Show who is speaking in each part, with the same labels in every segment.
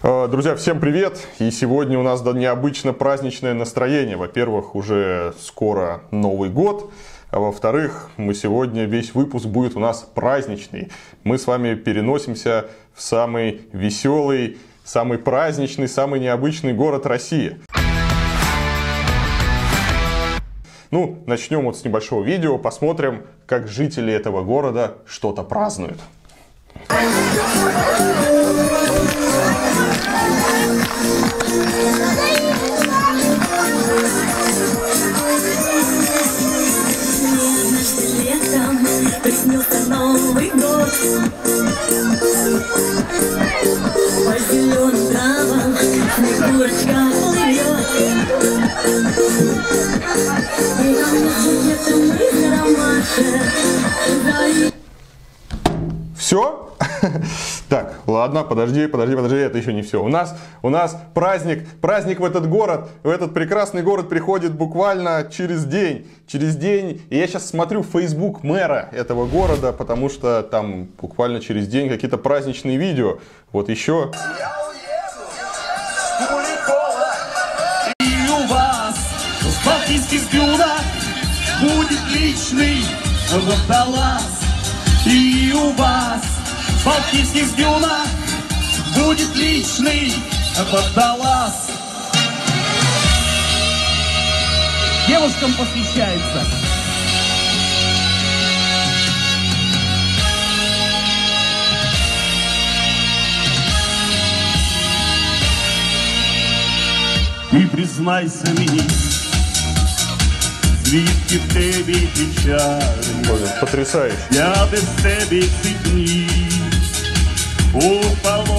Speaker 1: Друзья, всем привет! И сегодня у нас необычно праздничное настроение. Во-первых, уже скоро Новый год. А во-вторых, сегодня весь выпуск будет у нас праздничный. Мы с вами переносимся в самый веселый, самый праздничный, самый необычный город России. Начнем с небольшого видео, посмотрим, как жители этого города что-то празднуют.
Speaker 2: Летом приснился Новый год. По зеленым травам снегурочка плывет. И летом ветром машет.
Speaker 1: Все? Так, ладно, подожди, это еще не все. У нас праздник в этот город, в этот прекрасный город приходит буквально через день. И я сейчас смотрю Facebook мэра этого города, потому что там буквально через день какие-то праздничные видео. Вот еще.
Speaker 3: И у вас в балтийских дюнах будет личный водолаз. И у вас в балтийских дюнах будет личный водолаз. Девушкам посвящается. Ти признайся мені, звідки в тебе печаль.
Speaker 1: Потрясающе.
Speaker 3: Я без тебе ці дні упало.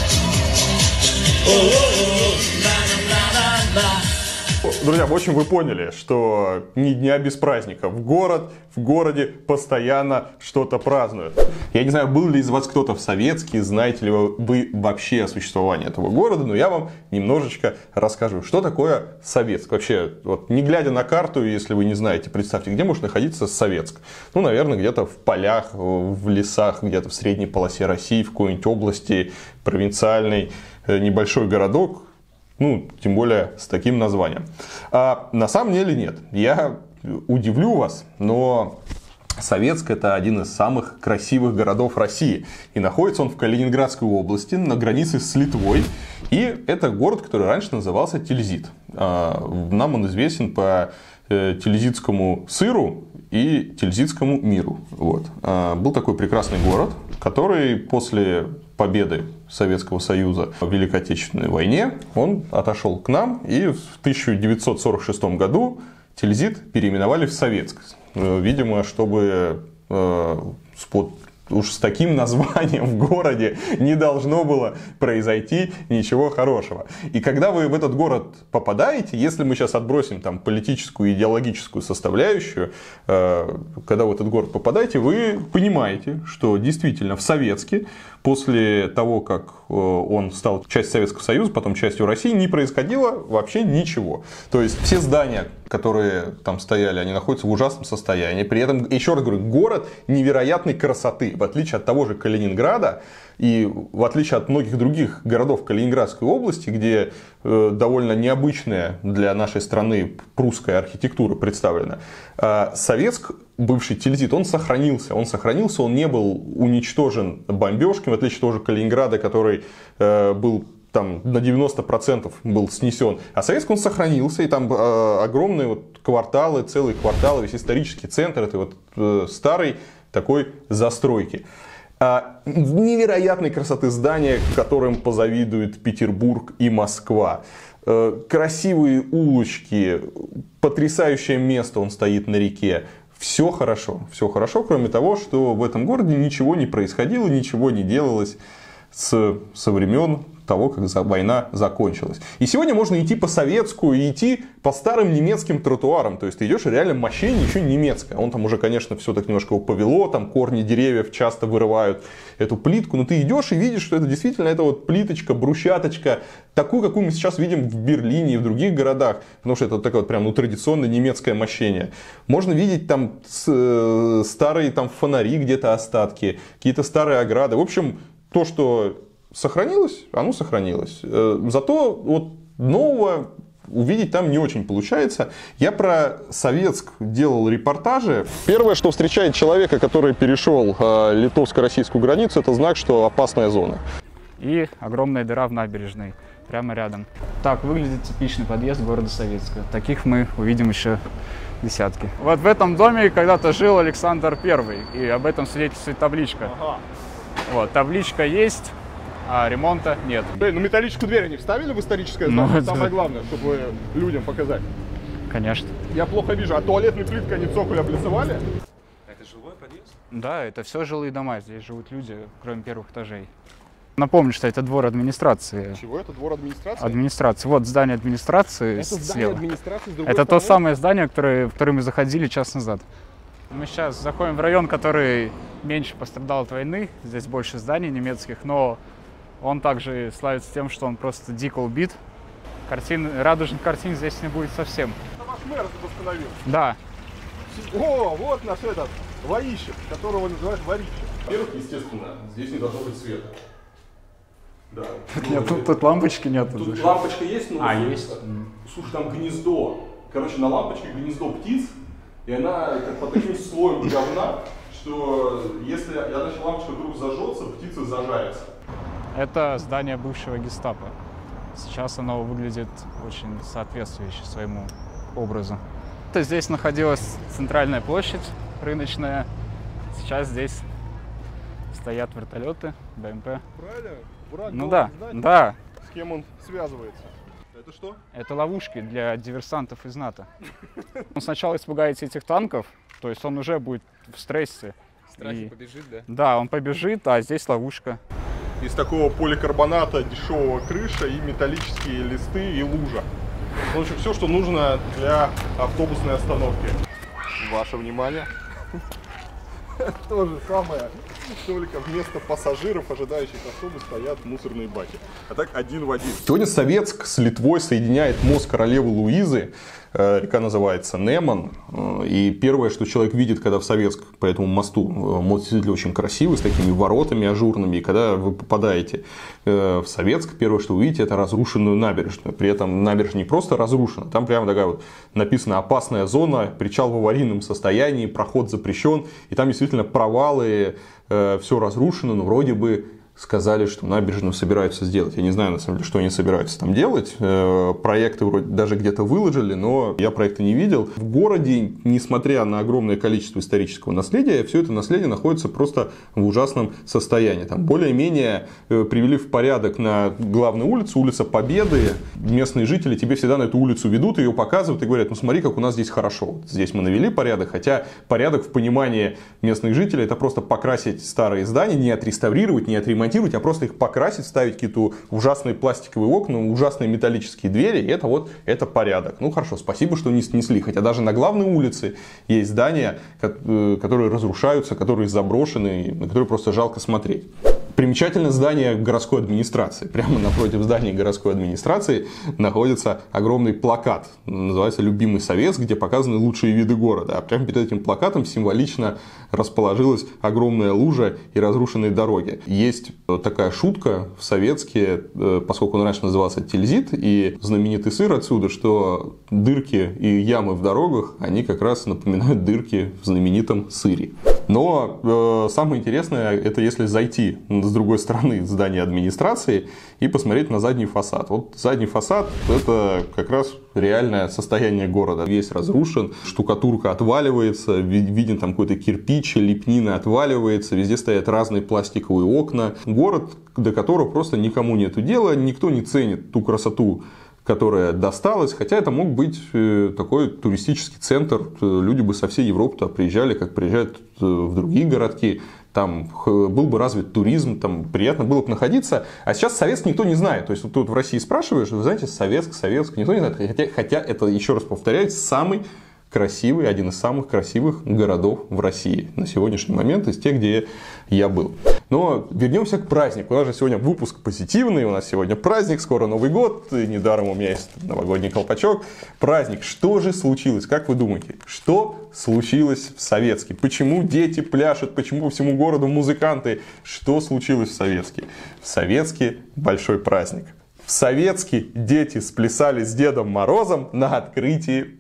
Speaker 1: Друзья, в общем, вы поняли, что ни дня без праздника. В городе постоянно что-то празднуют. Я не знаю, был ли из вас кто-то в Советске, знаете ли вы вообще о существовании этого города, но я вам немножечко расскажу, что такое Советск. Вообще, вот, не глядя на карту, если вы не знаете, представьте, где может находиться Советск. Наверное, где-то в полях, в лесах, где-то в средней полосе России, в какой-нибудь области, провинциальный, небольшой городок. Тем более с таким названием. А на самом деле нет. Я удивлю вас, но Советск — это один из самых красивых городов России. И находится он в Калининградской области, на границе с Литвой. И это город, который раньше назывался Тильзит. Нам он известен по тильзитскому сыру и тильзитскому миру. Был такой прекрасный город, который после победы Советского Союза в Великой Отечественной войне, он отошел к нам, и в 1946 году Тильзит переименовали в Советск. Видимо, чтобы уж с таким названием в городе не должно было произойти ничего хорошего. И когда вы в этот город попадаете, если мы сейчас отбросим там политическую и идеологическую составляющую, когда в этот город попадаете, вы понимаете, что действительно в Советске, после того, как он стал частью Советского Союза, потом частью России, не происходило вообще ничего. То есть все здания, которые там стояли, они находятся в ужасном состоянии. При этом, еще раз говорю, город невероятной красоты. В отличие от того же Калининграда и в отличие от многих других городов Калининградской области, где довольно необычная для нашей страны прусская архитектура представлена, Советск, бывший Тильзит, он сохранился, он не был уничтожен бомбежками, в отличие от того же Калининграда, который был там на 90% был снесен. А Советск, он сохранился, и там огромные кварталы, целые кварталы, весь исторический центр этой старой такой застройки. Невероятной красоты здания, которым позавидуют Петербург и Москва. Красивые улочки, потрясающее место, он стоит на реке. Все хорошо, кроме того, что в этом городе ничего не происходило, ничего не делалось со времен того, как война закончилась. И сегодня можно идти по Советску и идти по старым немецким тротуарам. То есть ты идешь, и реально мощение еще немецкое. Он там уже, конечно, все так немножко его повело, там корни деревьев часто вырывают эту плитку. Но ты идешь и видишь, что это действительно плиточка, брусчаточка, такую, какую мы сейчас видим в Берлине и в других городах. Потому что это такое прям традиционное немецкое мощение. Можно видеть там старые там фонари где-то остатки, какие-то старые ограды. В общем, то, что сохранилось, оно сохранилось. Зато вот нового увидеть там не очень получается. Я про Советск делал репортажи. Первое, что встречает человека, который перешел литовско-российскую границу, это знак, что опасная зона.
Speaker 4: И огромная дыра в набережной, прямо рядом. Так выглядит типичный подъезд города Советска. Таких мы увидим еще десятки. Вот в этом доме когда-то жил Александр I, и об этом свидетельствует табличка.
Speaker 1: Ага.
Speaker 4: Вот, табличка есть, а ремонта нет.
Speaker 1: Ну металлическую дверь они вставили в историческое
Speaker 4: Ну,
Speaker 1: здание?
Speaker 4: это-
Speaker 1: Самое главное, чтобы людям показать.
Speaker 4: Конечно.
Speaker 1: Я плохо вижу, а туалетной плиткой они цоколь облицевали?
Speaker 4: Да, это все жилые дома, здесь живут люди, кроме первых этажей. Напомню, что это двор администрации.
Speaker 1: Чего это? Двор администрации?
Speaker 4: Администрации. Вот здание администрации
Speaker 1: Это здание
Speaker 4: слева.
Speaker 1: администрации с другой
Speaker 4: Это то
Speaker 1: стороны?
Speaker 4: самое здание, в которое мы заходили час назад. Мы сейчас заходим в район, который меньше пострадал от войны. Здесь больше зданий немецких, но он также славится тем, что он просто дико убит. Радужных картин здесь не будет совсем.
Speaker 1: Ваш мэр тут остановил.
Speaker 4: Да,
Speaker 1: О, вот наш этот воищик, которого называют ворищем. Во-первых, естественно, здесь не должно быть света. Да.
Speaker 4: нет, тут лампочки нет.
Speaker 1: Тут лампочка есть, но...
Speaker 4: Есть.
Speaker 1: Слушай, там гнездо. Короче, на лампочке гнездо птиц, и она как под таким слоем говна, что если одна лампочка вдруг зажжется, птица зажарится.
Speaker 4: Это здание бывшего гестапо. Сейчас оно выглядит очень соответствующе своему образу. Здесь находилась центральная площадь рыночная. Сейчас здесь стоят вертолеты, БМП.
Speaker 1: Правильно? Враг
Speaker 4: Ну
Speaker 1: голого
Speaker 4: да,
Speaker 1: здания.
Speaker 4: да.
Speaker 1: С кем он связывается? Это что?
Speaker 4: Это ловушки для диверсантов из НАТО. Он сначала испугается этих танков, то есть он уже будет в стрессе.
Speaker 5: Страхе побежит, да?
Speaker 4: Да, он побежит, а здесь ловушка.
Speaker 1: Из такого поликарбоната дешевого крыша и металлические листы и лужа. В общем, все, что нужно для автобусной остановки. Ваше внимание. То же самое, только вместо пассажиров, ожидающих автобус, стоят мусорные баки. А так один в один. Сегодня Советск с Литвой соединяет мост королевы Луизы. Река называется Неман. И первое, что человек видит, когда в Советск по этому мосту, мост действительно очень красивый, с такими воротами ажурными. И когда вы попадаете в Советск, первое, что вы увидите, это разрушенную набережную. При этом набережная не просто разрушена, там прямо такая вот написано «опасная зона», причал в аварийном состоянии, проход запрещен. И там действительно провалы, все разрушено, но вроде бы сказали, что набережную собираются сделать. Я не знаю, на самом деле, что они собираются там делать. Проекты вроде даже где-то выложили, но я проекта не видел. В городе, несмотря на огромное количество исторического наследия, все это наследие находится просто в ужасном состоянии. Там более-менее привели в порядок на главную улицу, улица Победы. Местные жители тебе всегда на эту улицу ведут, ее показывают и говорят: ну смотри, как у нас здесь хорошо. Здесь мы навели порядок, хотя порядок в понимании местных жителей — это просто покрасить старые здания, не отреставрировать, не отремонтировать, а просто их покрасить, ставить какие-то ужасные пластиковые окна, ужасные металлические двери, и это порядок. Ну хорошо, спасибо, что не снесли. Хотя даже на главной улице есть здания, которые разрушаются, которые заброшены, на которые просто жалко смотреть. Примечательно здание городской администрации. Прямо напротив здания городской администрации находится огромный плакат. Называется «Любимый Советск», где показаны лучшие виды города. А прямо перед этим плакатом символично расположилась огромная лужа и разрушенные дороги. Есть такая шутка в Советске, поскольку он раньше назывался Тильзит, и знаменитый сыр отсюда, что дырки и ямы в дорогах, они как раз напоминают дырки в знаменитом сыре. Но самое интересное, это если зайти с другой стороны здания администрации и посмотреть на задний фасад. Вот задний фасад — это как раз реальное состояние города. Весь разрушен, штукатурка отваливается, виден там какой-то кирпич, лепнина отваливается, везде стоят разные пластиковые окна. Город, до которого просто никому нету дела, никто не ценит ту красоту, которая досталась, хотя это мог быть такой туристический центр, люди бы со всей Европы туда приезжали, как приезжают в другие городки, там был бы развит туризм, там приятно было бы находиться, а сейчас Советск никто не знает, то есть тут в России спрашиваешь, вы знаете, Советск, никто не знает, хотя это, еще раз повторяю, самый красивый, один из самых красивых городов в России на сегодняшний момент из тех, где я был. Но вернемся к празднику. У нас же сегодня выпуск позитивный, у нас сегодня праздник, скоро Новый год, и недаром у меня есть новогодний колпачок. Праздник. Что же случилось? Как вы думаете? Что случилось в Советске? Почему дети пляшут? Почему по всему городу музыканты? Что случилось в Советске? В Советске большой праздник. В Советске дети сплясали с Дедом Морозом на открытии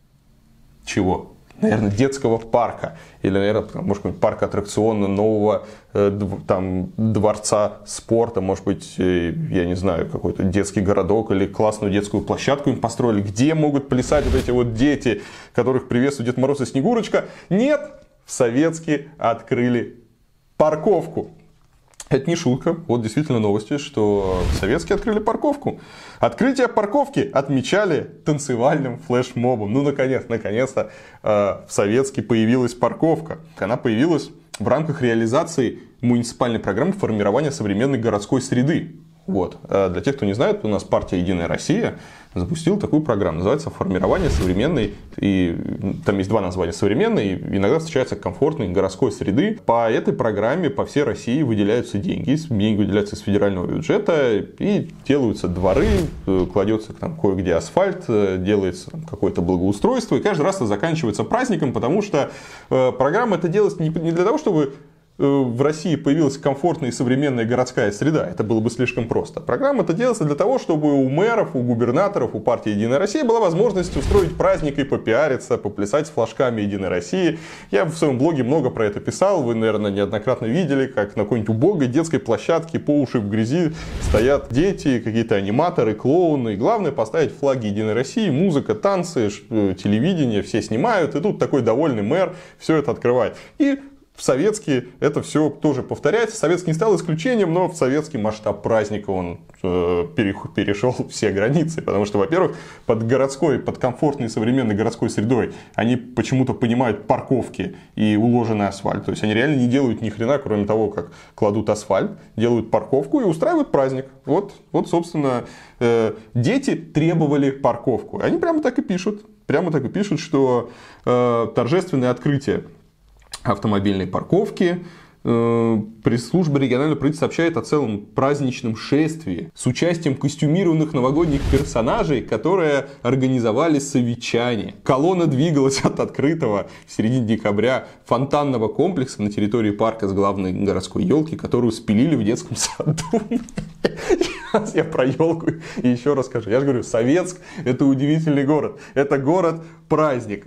Speaker 1: чего? Наверное, детского парка. Или, наверное, может быть, парка аттракциона нового там, дворца спорта. Может быть, я не знаю, какой-то детский городок или классную детскую площадку им построили. Где могут плясать вот эти вот дети, которых приветствует Дед Мороз и Снегурочка? Нет! В Советске открыли парковку. Это не шутка. Вот действительно новости, что в Советске открыли парковку. Открытие парковки отмечали танцевальным флешмобом. Ну, наконец-то в Советске появилась парковка. Она появилась в рамках реализации муниципальной программы формирования современной городской среды. Вот. Для тех, кто не знает, у нас партия «Единая Россия» запустила такую программу. Называется «Формирование современной». И там есть два названия: современной и иногда встречается комфортной городской среды. По этой программе по всей России выделяются деньги. Деньги выделяются из федерального бюджета. И делаются дворы, кладется там кое-где асфальт, делается какое-то благоустройство. И каждый раз это заканчивается праздником, потому что программа это делается не для того, чтобы в России появилась комфортная и современная городская среда. Это было бы слишком просто. Программа это делается для того, чтобы у мэров, у губернаторов, у партии «Единая Россия» была возможность устроить праздник и попиариться, поплясать с флажками «Единой России». Я в своем блоге много про это писал. Вы, наверное, неоднократно видели, как на какой-нибудь убогой детской площадке по уши в грязи стоят дети, какие-то аниматоры, клоуны. И главное поставить флаги «Единой России», музыка, танцы, телевидение, все снимают. И тут такой довольный мэр все это открывает. И в Советске это все тоже повторяется. Советский не стал исключением, но в советский масштаб праздника он перешел все границы. Потому что, во-первых, под комфортной современной городской средой они почему-то понимают парковки и уложенный асфальт. То есть они реально не делают ни хрена, кроме того, как кладут асфальт, делают парковку и устраивают праздник. Вот собственно, дети требовали парковку. Они прямо так и пишут. Что торжественное открытие автомобильной парковки. Пресс-служба регионального правительства сообщает о целом праздничном шествии с участием костюмированных новогодних персонажей, которые организовали совичане. Колонна двигалась от открытого в середине декабря фонтанного комплекса на территории парка с главной городской елки, которую спилили в детском саду. Сейчас я про елку еще расскажу. Я же говорю, Советск — это удивительный город. Это город-праздник.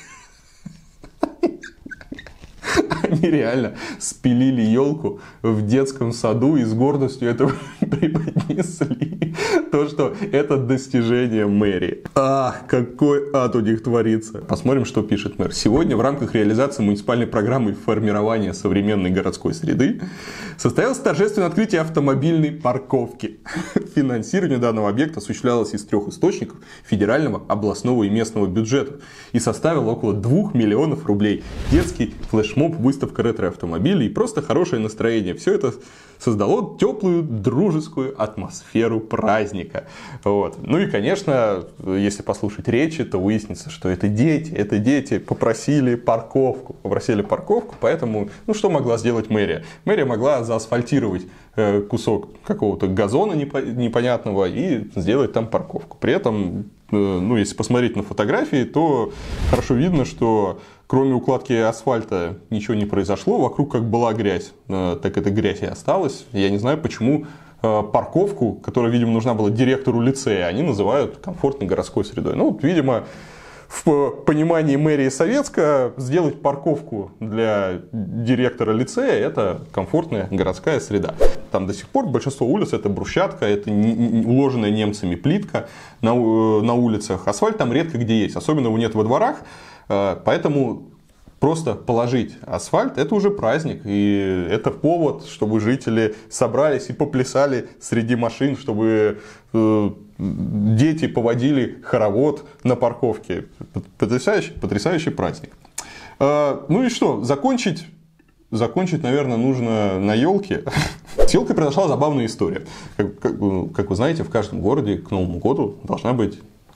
Speaker 1: Они реально спилили елку в детском саду и с гордостью это преподнесли. То, что это достижение мэрии. Ах, какой ад у них творится. Посмотрим, что пишет мэр. Сегодня в рамках реализации муниципальной программы формирования современной городской среды состоялось торжественное открытие автомобильной парковки. Финансирование данного объекта осуществлялось из 3 источников: федерального, областного и местного бюджета, и составило около 2 миллионов рублей. Детский флешмоб, выставка ретро-автомобилей и просто хорошее настроение. Все это создало теплую, дружескую атмосферу праздника. Вот. Ну и, конечно, если послушать речи, то выяснится, что это дети попросили парковку. Поэтому, что могла сделать мэрия? Мэрия могла заасфальтировать кусок какого-то газона непонятного и сделать там парковку. При этом, если посмотреть на фотографии, то хорошо видно, что кроме укладки асфальта ничего не произошло. Вокруг как была грязь, так эта грязь и осталась. Я не знаю, почему парковку, которая, видимо, нужна была директору лицея, они называют комфортной городской средой. Видимо, в понимании мэрии Советска сделать парковку для директора лицея – это комфортная городская среда. Там до сих пор большинство улиц – это брусчатка, это уложенная немцами плитка на улицах. Асфальт там редко где есть, особенно его нет во дворах. Поэтому просто положить асфальт – это уже праздник. И это повод, чтобы жители собрались и поплясали среди машин, чтобы дети поводили хоровод на парковке. Потрясающий праздник. Ну и что? Закончить, наверное, нужно на елке. С елкой произошла забавная история. Как вы знаете, в каждом городе к Новому году должна быть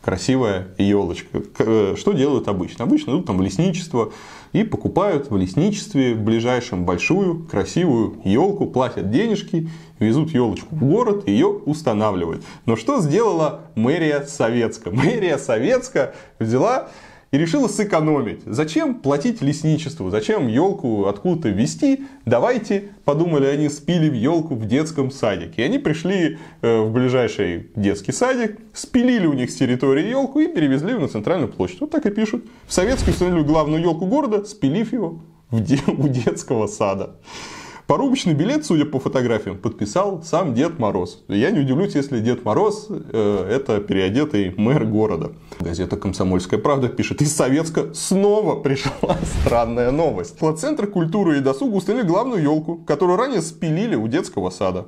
Speaker 1: красивая елочка. Что делают обычно? Обычно идут там в лесничество и покупают в лесничестве в ближайшем большую красивую елку, платят денежки, везут елочку в город, ее устанавливают. Но что сделала мэрия Советская? Мэрия Советская взяла и решила сэкономить. Зачем платить лесничеству? Зачем елку откуда-то везти? Давайте, подумали они, спилим елку в детском садике. И они пришли в ближайший детский садик, спилили у них с территории елку и перевезли ее на центральную площадь. Вот так и пишут. В Советске установили главную елку города, спилив его у детского сада. Порубочный билет, судя по фотографиям, подписал сам Дед Мороз. Я не удивлюсь, если Дед Мороз это переодетый мэр города. Газета «Комсомольская правда» пишет: из Советска снова пришла странная новость. Центр культуры и досуга установили главную елку, которую ранее спилили у детского сада.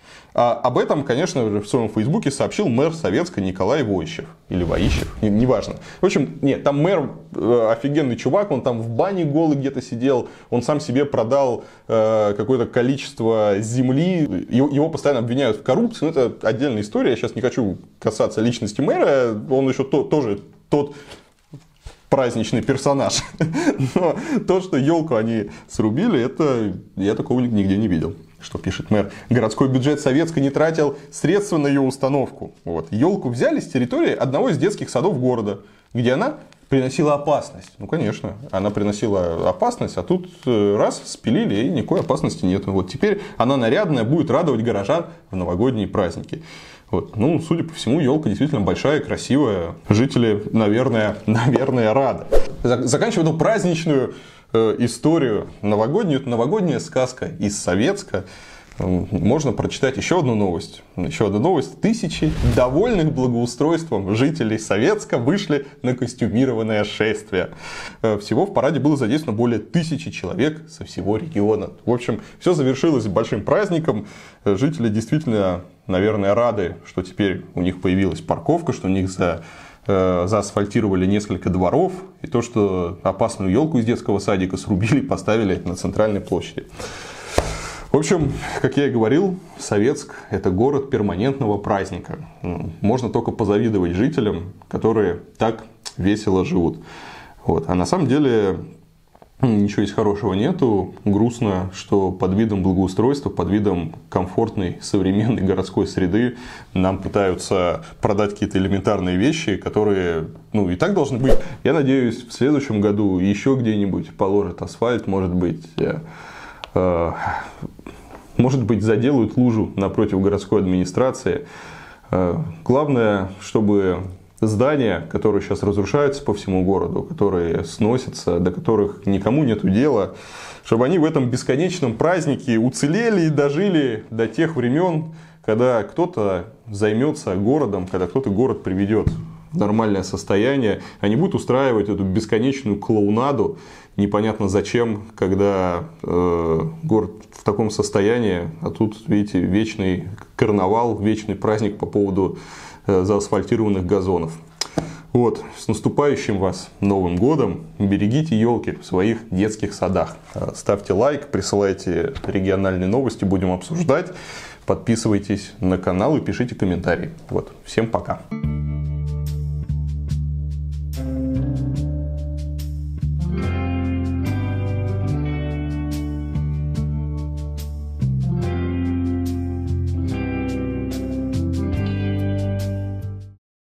Speaker 1: Об этом, конечно, в своем фейсбуке сообщил мэр Советска Николай Воищев. Или Воищев, неважно. В общем, нет, там мэр офигенный чувак, он там в бане голый где-то сидел, он сам себе продал какое-то количество земли, его постоянно обвиняют в коррупции, но это отдельная история, я сейчас не хочу касаться личности мэра, он еще тоже тот праздничный персонаж. Но то, что елку они срубили, это я такого нигде не видел. Что пишет мэр? Городской бюджет Советска не тратил средства на ее установку. Вот. Елку взяли с территории одного из детских садов города, где она приносила опасность. Ну, конечно, она приносила опасность, а тут раз, спилили, и никакой опасности нет. Вот теперь она нарядная, будет радовать горожан в новогодние праздники. Вот. Ну, судя по всему, елка действительно большая, красивая. Жители, наверное, рады. Заканчивая эту праздничную историю новогоднюю, это новогодняя сказка из Советска. Можно прочитать еще одну новость. Тысячи довольных благоустройством жителей Советска вышли на костюмированное шествие. Всего в параде было задействовано более 1000 человек со всего региона. В общем, все завершилось большим праздником. Жители действительно, наверное, рады, что теперь у них появилась парковка, что у них заасфальтировали несколько дворов. И то, что опасную елку из детского садика срубили и поставили на центральной площади. В общем, как я и говорил, Советск – это город перманентного праздника. Можно только позавидовать жителям, которые так весело живут. Вот. А на самом деле ничего из хорошего нету. Грустно, что под видом благоустройства, под видом комфортной современной городской среды нам пытаются продать какие-то элементарные вещи, которые и так должны быть. Я надеюсь, в следующем году еще где-нибудь положат асфальт, может быть, заделают лужу напротив городской администрации. Главное, чтобы здания, которые сейчас разрушаются по всему городу, которые сносятся, до которых никому нету дела, чтобы они в этом бесконечном празднике уцелели и дожили до тех времен, когда кто-то займется городом, когда кто-то город приведет в нормальное состояние, а не будет устраивать эту бесконечную клоунаду, непонятно зачем, когда город в таком состоянии, а тут, видите, вечный карнавал, вечный праздник по поводу заасфальтированных газонов. Вот, с наступающим вас Новым годом! Берегите елки в своих детских садах. Ставьте лайк, присылайте региональные новости, будем обсуждать. Подписывайтесь на канал и пишите комментарии. Вот, всем пока!